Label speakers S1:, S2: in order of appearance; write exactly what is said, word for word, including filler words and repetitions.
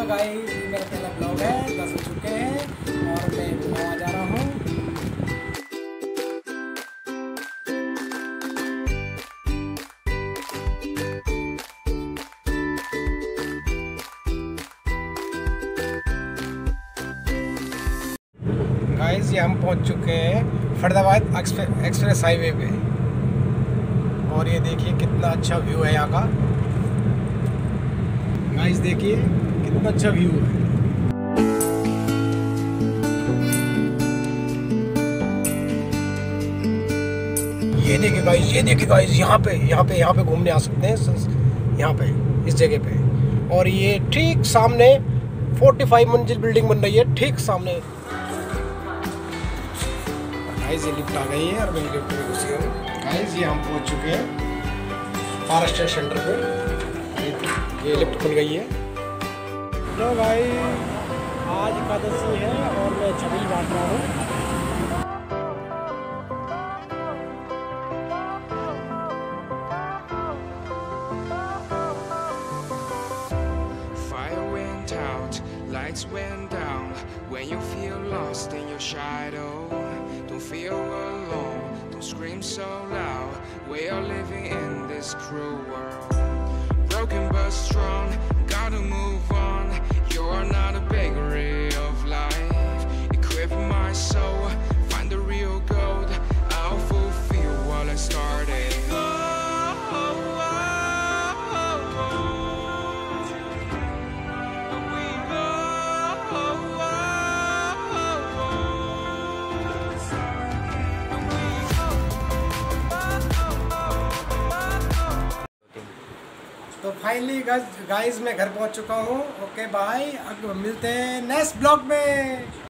S1: Guys, ये मेरा पहला ब्लॉग है। दस बज चुके हैं और मैं गोवा जा रहा हूँ। गाइस, ये हम पहुँच चुके हैं फरीदाबाद एक्सप्रेस हाईवे पे और ये देखिए कितना अच्छा व्यू है यहाँ का। गाइस देखिए कितना अच्छा व्यू है। ये देखिए गाइस, ये देखिए गाइस, यहाँ पे यहाँ पे यहाँ पे घूमने आ सकते हैं, यहाँ पे इस जगह पे। और ये ठीक सामने पैंतालीस मंजिल बिल्डिंग बन रही है, ठीक सामने। गाइस ये लिफ्ट आ गई है और मैं लिफ्ट में घुसी हूँ। गाइस ये हम पहुँच चुके हैं फॉरेस्ट सेंटर पे। ये लिफ्ट खुल गई है। तो भाई आज इकादशी है और मैं छबील बांट रहा हूँ।
S2: Lights went down when you feel lost in your shadow. Don't feel alone, don't scream so loud. We are living in this cruel world. Broken but strong, gotta move on. You're not a bakery of life. Equip my soul, find the real gold. I'll fulfill what I started.
S1: तो finally guys मैं घर पहुंच चुका हूं। Okay bye, अब मिलते हैं next blog में।